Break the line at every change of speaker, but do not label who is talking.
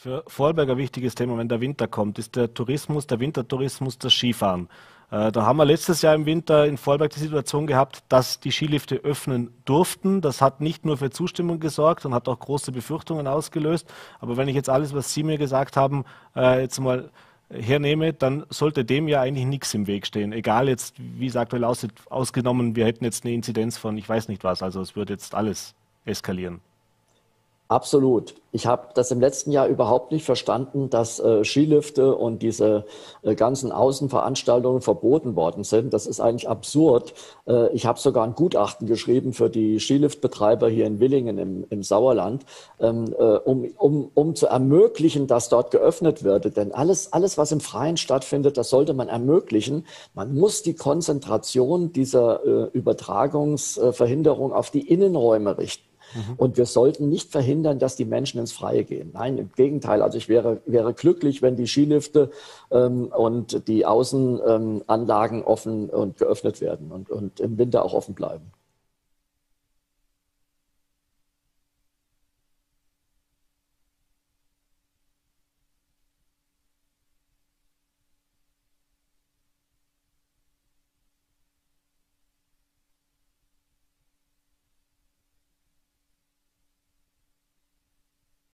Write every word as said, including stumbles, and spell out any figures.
Für Vorarlberg ein wichtiges Thema, wenn der Winter kommt, ist der Tourismus, der Wintertourismus, das Skifahren. Äh, da haben wir letztes Jahr im Winter in Vorarlberg die Situation gehabt, dass die Skilifte öffnen durften. Das hat nicht nur für Zustimmung gesorgt und hat auch große Befürchtungen ausgelöst. Aber wenn ich jetzt alles, was Sie mir gesagt haben, äh, jetzt mal hernehme, dann sollte dem ja eigentlich nichts im Weg stehen. Egal jetzt, wie es aktuell aussieht, ausgenommen, wir hätten jetzt eine Inzidenz von ich weiß nicht was. Also es würde jetzt alles eskalieren.
Absolut. Ich habe das im letzten Jahr überhaupt nicht verstanden, dass äh, Skilifte und diese äh, ganzen Außenveranstaltungen verboten worden sind. Das ist eigentlich absurd. Äh, ich habe sogar ein Gutachten geschrieben für die Skiliftbetreiber hier in Willingen im, im Sauerland, ähm, äh, um, um, um zu ermöglichen, dass dort geöffnet wird. Denn alles, alles, was im Freien stattfindet, das sollte man ermöglichen. Man muss die Konzentration dieser äh, Übertragungsverhinderung auf die Innenräume richten. Und wir sollten nicht verhindern, dass die Menschen ins Freie gehen. Nein, im Gegenteil. Also ich wäre, wäre glücklich, wenn die Skilifte ähm, und die Außenanlagen ähm, offen und geöffnet werden und, und im Winter auch offen bleiben.